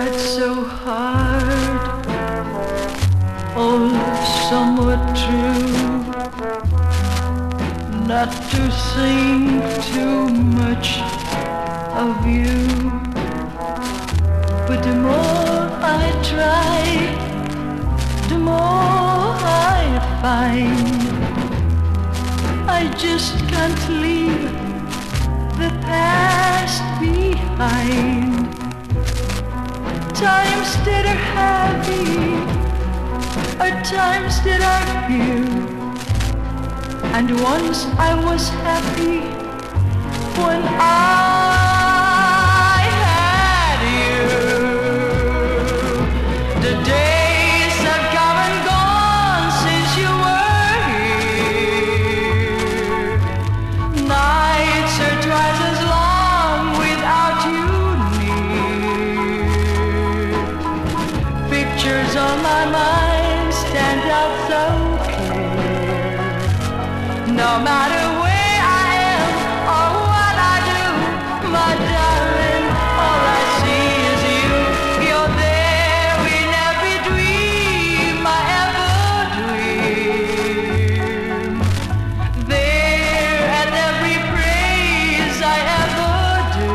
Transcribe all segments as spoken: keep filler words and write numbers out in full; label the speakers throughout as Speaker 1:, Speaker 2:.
Speaker 1: tried so hard, oh, somewhat true, not to think too much of you. But the more I try, the more I find I just can't leave the past behind. Times that are happy are times that are few, and once I was happy when I had you. The days have come and gone since you were here. Nights are twice as long without you near. Pictures on my mind stand out so clear. No matter where I am or what I do, my darling, all I see is you. You're there in every dream I ever dream. There at every praise I ever do.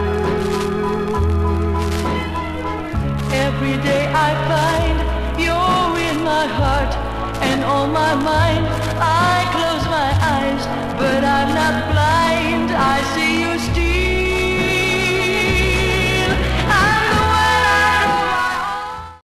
Speaker 1: Every day I find you're in my heart and on my mind. I close my eyes, but I'm not blind. I see you still.